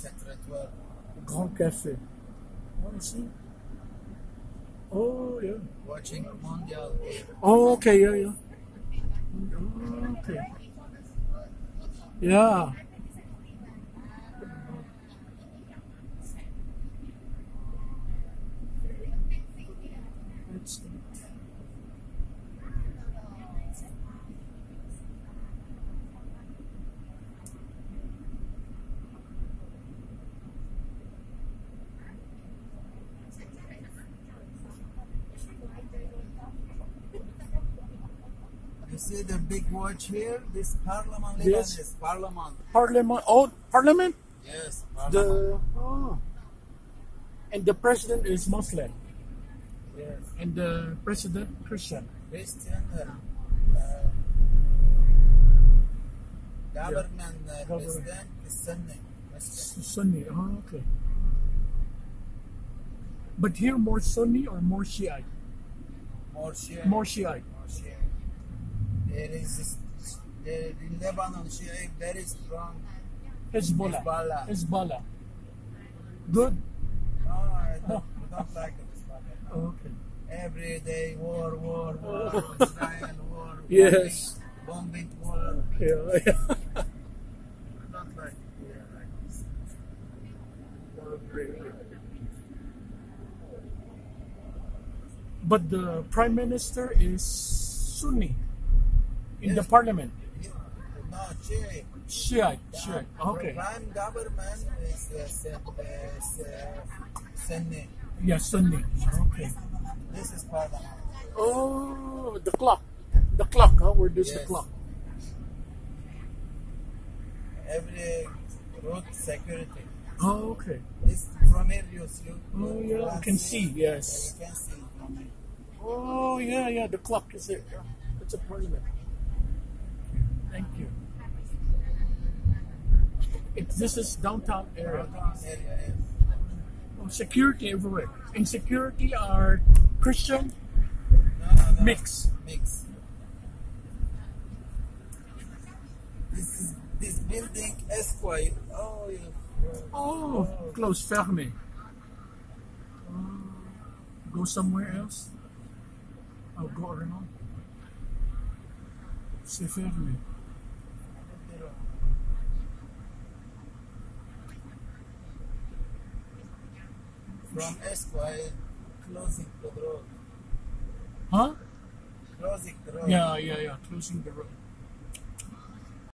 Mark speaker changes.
Speaker 1: Secret 12.
Speaker 2: Grand Cafe. Oh, I see. Oh, yeah.
Speaker 1: Watching Mondial game.
Speaker 2: Oh, okay, yeah, yeah. Oh, okay. Yeah. It's,
Speaker 1: You see the big watch here? This Parliament
Speaker 2: Yes.
Speaker 1: is Parliament.
Speaker 2: Parliament. Oh, Parliament?
Speaker 1: Yes, Parliament.
Speaker 2: And the president is Muslim.
Speaker 1: Yes.
Speaker 2: And the president Christian.
Speaker 1: Christian government president is Sunni. Muslim.
Speaker 2: Sunni. Oh, okay. But here more Sunni or more Shiite?
Speaker 1: More Shia.
Speaker 2: More Shiite.
Speaker 1: More Shia. There is in Lebanon Shia very strong.
Speaker 2: Hezbollah. Hezbollah. Good.
Speaker 1: No, I don't like Hezbollah.
Speaker 2: Oh, okay.
Speaker 1: Every day war, Israel war,
Speaker 2: Yes.
Speaker 1: bombing war.
Speaker 2: Yeah.
Speaker 1: I don't like this.
Speaker 2: But the prime minister is Sunni in the
Speaker 1: Yes.
Speaker 2: parliament.
Speaker 1: No, Shia.
Speaker 2: Shiite. Shiite. Okay.
Speaker 1: Prime government is Sunni.
Speaker 2: Yeah, Sunni. Okay.
Speaker 1: This is Parliament.
Speaker 2: Oh, the clock. The clock, huh? Where does the
Speaker 1: Yes.
Speaker 2: clock?
Speaker 1: Every road security.
Speaker 2: Oh, okay.
Speaker 1: This from here you see.
Speaker 2: Oh, yeah, I can see, yes.
Speaker 1: You can see from here.
Speaker 2: Oh, yeah, yeah, the clock is there. It's a parliament. Thank you. This is downtown area.
Speaker 1: Downtown area, yes.
Speaker 2: Oh, security everywhere. And security are Christian
Speaker 1: No.
Speaker 2: mix.
Speaker 1: Mix. This building Esquire. Oh, yeah.
Speaker 2: Oh, close, fermé. Go somewhere else. I'll go around. C'est fermé.
Speaker 1: From Esquire, closing the road.
Speaker 2: Huh?
Speaker 1: Closing the road.
Speaker 2: Yeah, closing the road.